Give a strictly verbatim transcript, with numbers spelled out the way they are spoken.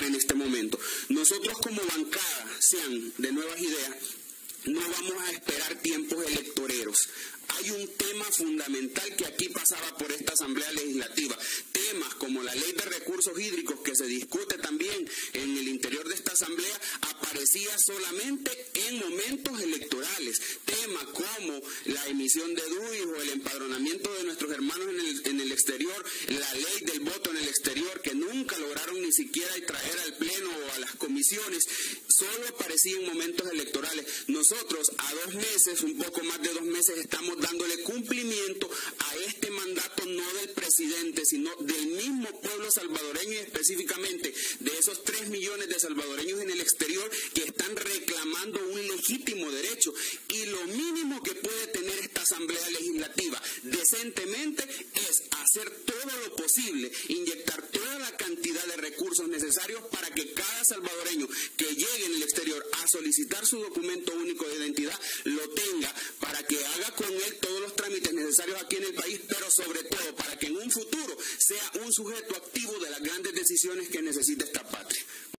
en este momento. Nosotros como bancada, sean de Nuevas Ideas, no vamos a esperar tiempos electoreros. Hay un tema fundamental que aquí pasaba por esta Asamblea Legislativa. Temas como la Ley de Recursos Hídricos, que se discute también en el interior de esta Asamblea, aparecía solamente en momentos electorales. Temas como la emisión de D U I o el empadronamiento de nuestros hermanos en el, en el exterior, la ley del voto en el exterior, que nunca lograron ni siquiera traer al Pleno o a las comisiones, solo aparecía en momentos electorales. Nosotros a dos meses, un poco más de dos meses, estamos dándole cumplimiento a este mandato no del presidente, sino del mismo pueblo salvadoreño y específicamente de esos tres millones de salvadoreños en el exterior que están reclamando un legítimo derecho. Y lo mínimo que puede tener esta Asamblea Legislativa decentemente es hacer todo lo posible, inyectar toda la cantidad de recursos necesarios para que cada salvadoreño que llegue en el exterior a solicitar su documento único de identidad lo tenga, para que haga con él todos los trámites necesarios aquí en el país, pero sobre todo para que en un futuro sea un sujeto activo de las grandes decisiones que necesita esta patria.